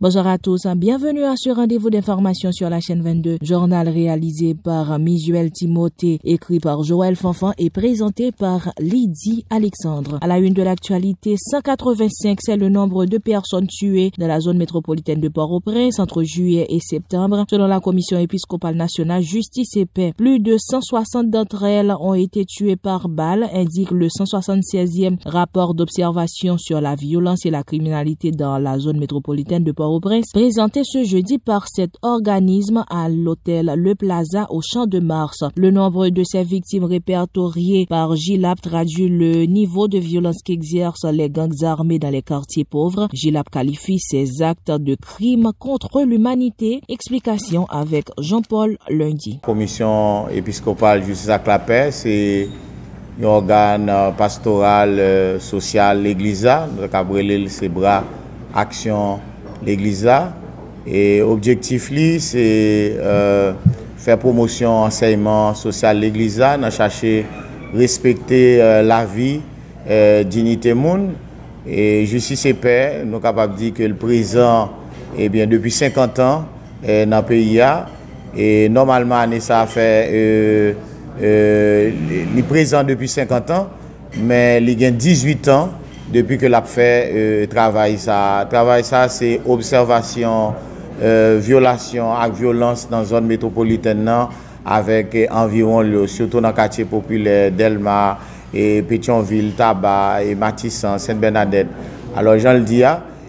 Bonjour à tous, bienvenue à ce rendez-vous d'information sur la chaîne 22, journal réalisé par Misuel Timothée, écrit par Joël Fanfan et présenté par Lydie Alexandre. À la une de l'actualité, 185, c'est le nombre de personnes tuées dans la zone métropolitaine de Port-au-Prince entre juillet et septembre. Selon la Commission épiscopale nationale Justice et Paix, plus de 160 d'entre elles ont été tuées par balle, indique le 176e rapport d'observation sur la violence et la criminalité dans la zone métropolitaine de Port-au-Prince, présenté ce jeudi par cet organisme à l'hôtel Le Plaza au Champ de Mars. Le nombre de ces victimes répertoriées par GILAP traduit le niveau de violence qu'exercent les gangs armés dans les quartiers pauvres. GILAP qualifie ces actes de crimes contre l'humanité. Explication avec Jean-Paul Lundi. Commission épiscopale Justice et la Paix, c'est un organe pastoral social l'Église, le Cabrelil, c'est bras action l'Église, et objectif c'est faire promotion enseignement social l'Église, dans chercher respecter la vie, dignité monde et justice et paix. Nous sommes capables de dire que le président depuis 50 ans dans le pays et normalement ça a fait il est présent depuis 50 ans, mais il a 18 ans depuis que l'a fait travail ça. Travail ça, c'est observation, violation et violence dans la zone métropolitaine avec environ, surtout dans le quartier populaire Delma, et Pétionville, Tabac, et Matissan, Sainte-Bernadette. Alors, j'en le dis,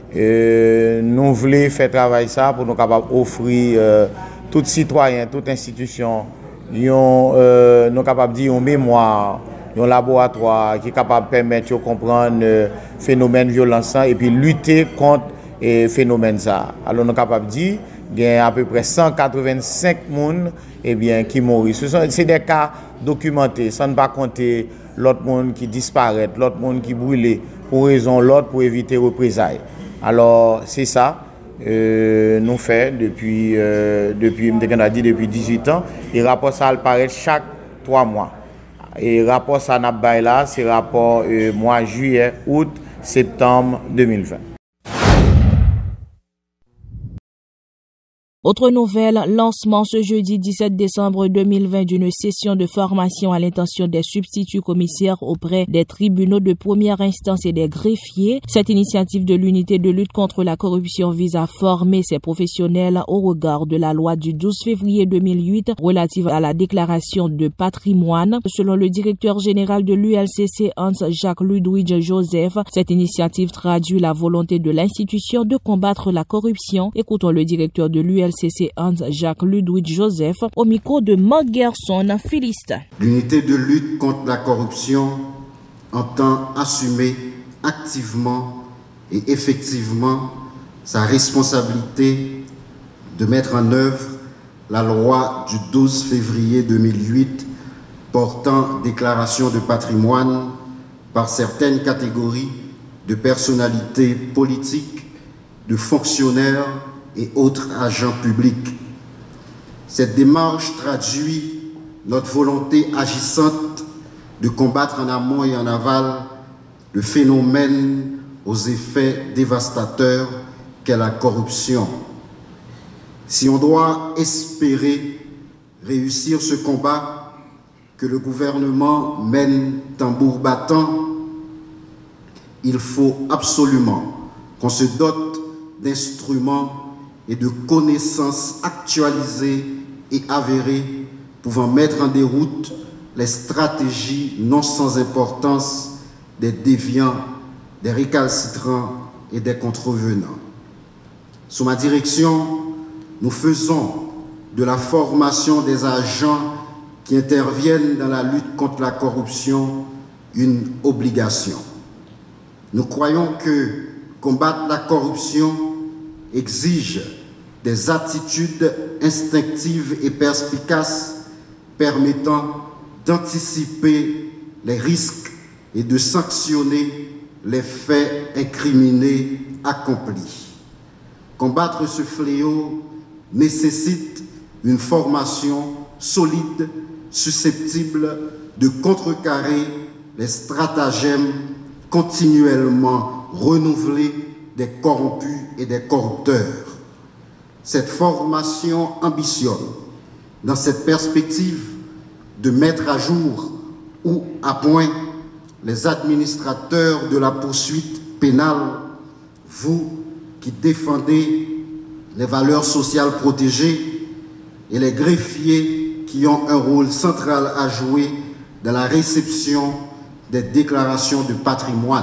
nous voulons faire travail ça pour nous capables d'offrir tout citoyen, toute institution, nous capables de dire une mémoire, un laboratoire qui est capable de permettre de comprendre le phénomène violence et puis lutter contre le phénomène ça. Alors nous sommes capables de dire qu'il y a à peu près 185 personnes qui mourent. C'est des cas documentés, sans ne pas compter l'autre monde qui disparaît, l'autre monde qui brûle pour raison l'autre pour éviter représailles. Alors c'est ça nous fait depuis 18 ans. Et le rapport ça apparaît chaque 3 mois. Et le rapport ça n'a pas là, c'est rapport mois juillet, août, septembre 2020. Autre nouvelle, lancement ce jeudi 17 décembre 2020 d'une session de formation à l'intention des substituts commissaires auprès des tribunaux de première instance et des greffiers. Cette initiative de l'unité de lutte contre la corruption vise à former ces professionnels au regard de la loi du 12 février 2008 relative à la déclaration de patrimoine. Selon le directeur général de l'ULCC, Hans-Jacques Ludwig Joseph, cette initiative traduit la volonté de l'institution de combattre la corruption. Écoutons le directeur de l'ULCC, Hans-Jacques Ludwig Joseph, au micro de Mangerson Philiste. L'unité de lutte contre la corruption entend assumer activement et effectivement sa responsabilité de mettre en œuvre la loi du 12 février 2008 portant déclaration de patrimoine par certaines catégories de personnalités politiques, de fonctionnaires et autres agents publics. Cette démarche traduit notre volonté agissante de combattre en amont et en aval le phénomène aux effets dévastateurs qu'est la corruption. Si on doit espérer réussir ce combat que le gouvernement mène tambour battant, il faut absolument qu'on se dote d'instruments et de connaissances actualisées et avérées pouvant mettre en déroute les stratégies non sans importance des déviants, des récalcitrants et des contrevenants. Sous ma direction, nous faisons de la formation des agents qui interviennent dans la lutte contre la corruption une obligation. Nous croyons que combattre la corruption exige des attitudes instinctives et perspicaces permettant d'anticiper les risques et de sanctionner les faits incriminés accomplis. Combattre ce fléau nécessite une formation solide, susceptible de contrecarrer les stratagèmes continuellement renouvelés des corrompus et des corrupteurs. Cette formation ambitionne, dans cette perspective, de mettre à jour ou à point les administrateurs de la poursuite pénale, vous qui défendez les valeurs sociales protégées et les greffiers qui ont un rôle central à jouer dans la réception des déclarations de patrimoine.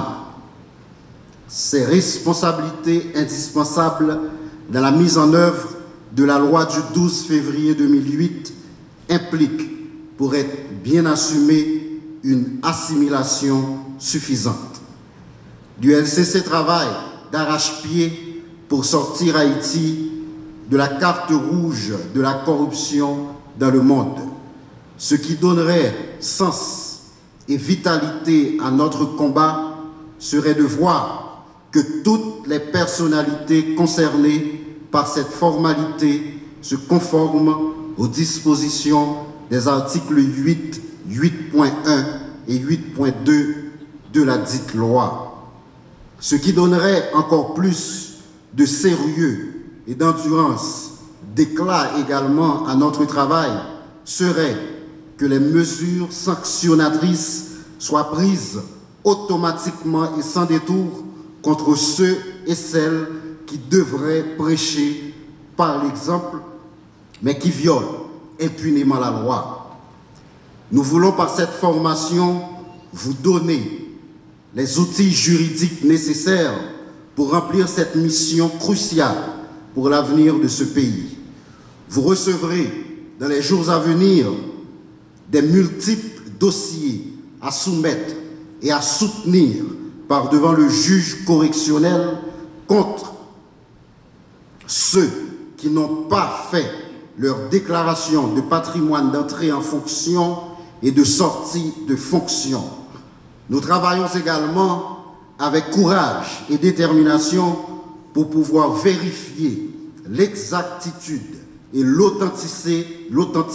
Ces responsabilités indispensables dans la mise en œuvre de la loi du 12 février 2008 impliquent, pour être bien assumées, une assimilation suffisante. L'ULCC travaille d'arrache-pied pour sortir Haïti de la carte rouge de la corruption dans le monde, ce qui donnerait sens et vitalité à notre combat serait de voir que toutes les personnalités concernées par cette formalité se conforment aux dispositions des articles 8, 8.1 et 8.2 de la dite loi, ce qui donnerait encore plus de sérieux et d'endurance, d'éclat également à notre travail, serait que les mesures sanctionnatrices soient prises automatiquement et sans détour contre ceux et celles qui devraient prêcher par l'exemple, mais qui violent impunément la loi. Nous voulons par cette formation vous donner les outils juridiques nécessaires pour remplir cette mission cruciale pour l'avenir de ce pays. Vous recevrez dans les jours à venir des multiples dossiers à soumettre et à soutenir par devant le juge correctionnel contre ceux qui n'ont pas fait leur déclaration de patrimoine d'entrée en fonction et de sortie de fonction. Nous travaillons également avec courage et détermination pour pouvoir vérifier l'exactitude et l'authenticité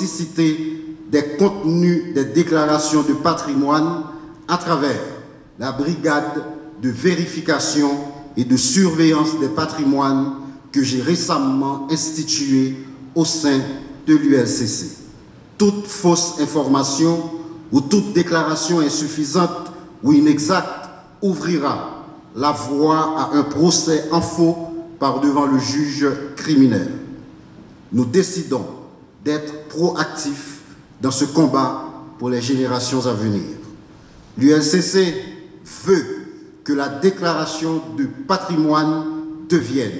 des contenus des déclarations de patrimoine à travers la brigade de vérification et de surveillance des patrimoines que j'ai récemment instituée au sein de l'ULCC. Toute fausse information ou toute déclaration insuffisante ou inexacte ouvrira la voie à un procès en faux par devant le juge criminel. Nous décidons d'être proactifs dans ce combat pour les générations à venir. L'ULCC veut que la déclaration de patrimoine devienne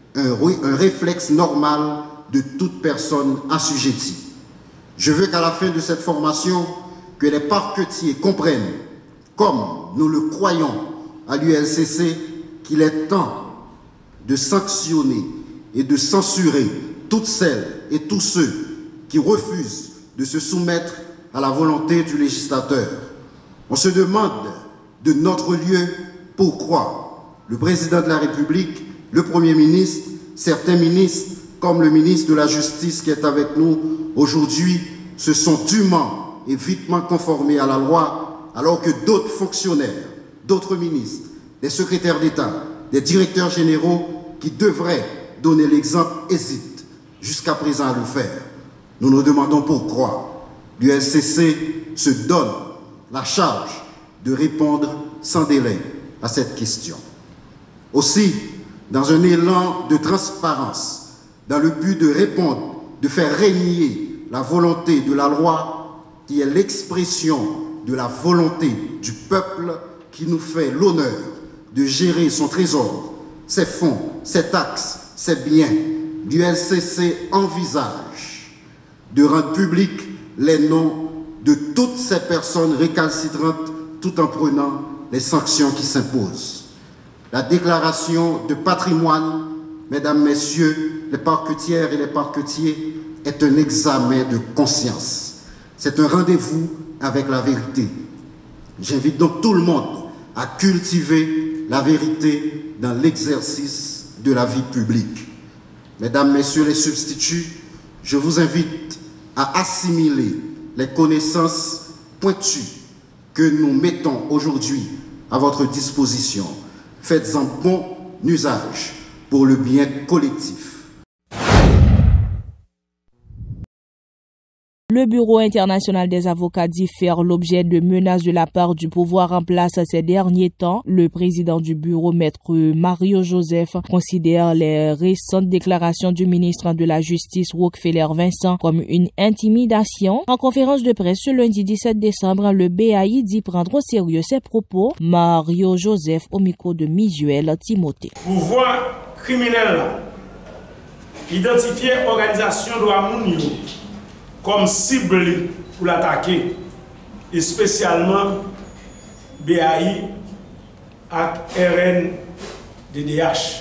un réflexe normal de toute personne assujettie. Je veux qu'à la fin de cette formation, que les parquetiers comprennent, comme nous le croyons à l'ULCC, qu'il est temps de sanctionner et de censurer toutes celles et tous ceux qui refusent de se soumettre à la volonté du législateur. On se demande de notre lieu pourquoi le président de la République, le Premier ministre, certains ministres, comme le ministre de la Justice qui est avec nous aujourd'hui, se sont dûment et vitement conformés à la loi, alors que d'autres fonctionnaires, d'autres ministres, des secrétaires d'État, des directeurs généraux qui devraient donner l'exemple hésitent jusqu'à présent à le faire. Nous nous demandons pourquoi l'ULCC se donne la charge de répondre sans délai à cette question. Aussi, dans un élan de transparence, dans le but de répondre, de faire régner la volonté de la loi, qui est l'expression de la volonté du peuple qui nous fait l'honneur de gérer son trésor, ses fonds, ses taxes, ses biens, l'ULCC envisage de rendre publics les noms de toutes ces personnes récalcitrantes tout en prenant les sanctions qui s'imposent. La déclaration de patrimoine, mesdames, messieurs, les parquetières et les parquetiers, est un examen de conscience. C'est un rendez-vous avec la vérité. J'invite donc tout le monde à cultiver la vérité dans l'exercice de la vie publique. Mesdames, messieurs les substituts, je vous invite à assimiler les connaissances pointues que nous mettons aujourd'hui à votre disposition. Faites-en bon usage pour le bien collectif. Le Bureau international des avocats dit faire l'objet de menaces de la part du pouvoir en place ces derniers temps. Le président du bureau, maître Mario Joseph, considère les récentes déclarations du ministre de la Justice, Rockefeller Vincent, comme une intimidation. En conférence de presse ce lundi 17 décembre, le BAI dit prendre au sérieux ses propos. Mario Joseph au micro de Miguel Timothée. Pouvoir criminel, identifier organisation de comme cible pour l'attaquer, et spécialement BAI et RNDDH.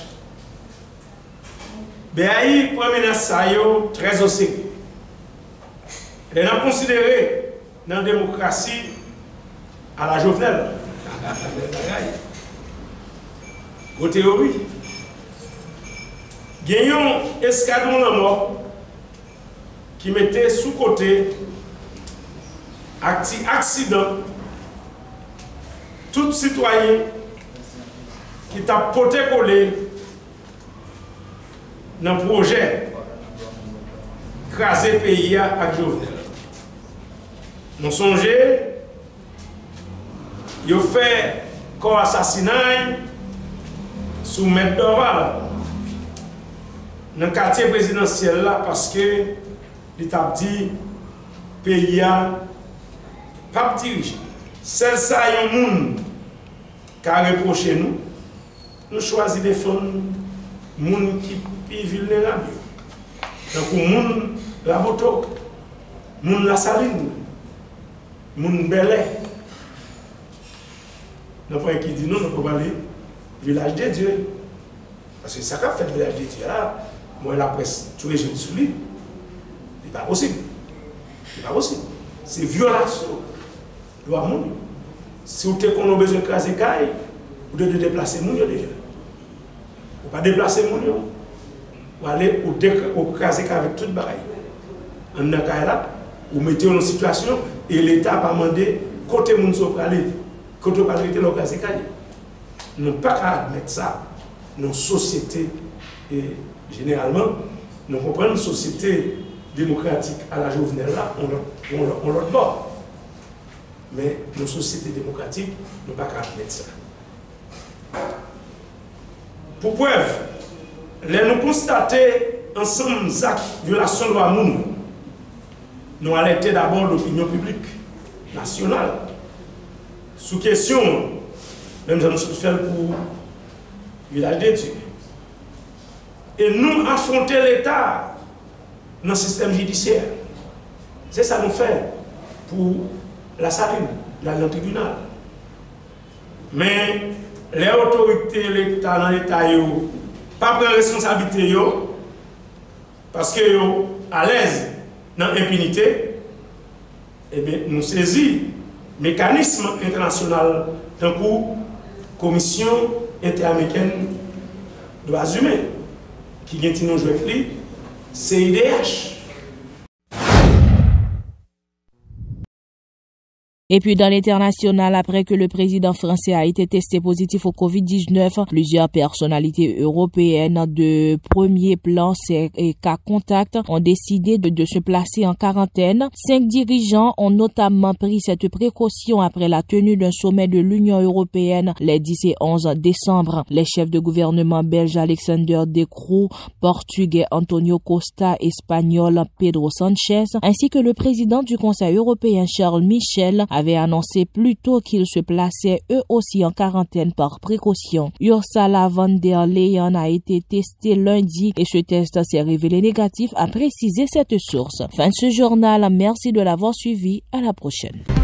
BAI prend menace très au sérieux. Elle est considérée dans la démocratie à la Jovenel. Aux théories. Gagnons escadron la mort qui mettait sous côté accident tout citoyen qui t'a porté collé dans le projet craser le pays avec Jovenel. Nous songeons, ils ont fait corps assassinat sous Maître Dorval dans le quartier présidentiel là parce que l'État dit pays a pas dirigé. C'est ça un monde qui a reproché nous. Nous choisissons des fonds monde qui est vulnérable. Donc monde la Boto, monde la Saline, monde Belay. Nous point qui dit non, nous pouvons aller village de Dieu. Parce que ça qu'a fait le village de Dieu là, moi la presse tous les jours sur lui. Ce n'est pas possible. Ce n'est pas possible. C'est violation de droit monde. Si vous avez besoin de craser caille, vous devez déplacer moun déjà. Vous ne pas déplacer moun. Vous allez au craser avec toute bagaille. En un cas là, vous mettez en situation et l'État va demander côté moun so aller, côté pas arrêter le craser caille. Nous ne pouvons pas admettre ça dans nos sociétés et généralement nous comprenons une société démocratique à la Jovenel là, on l'autre bord. Mais nos sociétés démocratiques ne peuvent pas admettre ça. Pour preuve, nous constatons ensemble des actes de violation de la loi, nous alertons d'abord l'opinion publique nationale. Sous question, même si nous sommes faits pour le village de Dieu. Et nous affronter l'État dans le système judiciaire. C'est ça nous fait pour la Saline, dans le tribunal. Mais les autorités, l'État dans l'État, pas prendre responsabilité parce que à l'aise dans l'impunité, eh bien, nous saisissons le mécanisme international d'un coup, Commission interaméricaine des droits humains, qui vient de nous jouer CIDH. Et puis dans l'international, après que le président français a été testé positif au Covid-19, plusieurs personnalités européennes de premier plan et cas contact ont décidé de se placer en quarantaine. 5 dirigeants ont notamment pris cette précaution après la tenue d'un sommet de l'Union européenne les 10 et 11 décembre. Les chefs de gouvernement belge Alexander De Croo, portugais Antonio Costa, espagnol Pedro Sanchez, ainsi que le président du Conseil européen Charles Michel avaient annoncé plus tôt qu'ils se plaçaient eux aussi en quarantaine par précaution. Ursula von der Leyen a été testée lundi et ce test s'est révélé négatif, a précisé cette source. Fin de ce journal, merci de l'avoir suivi, à la prochaine.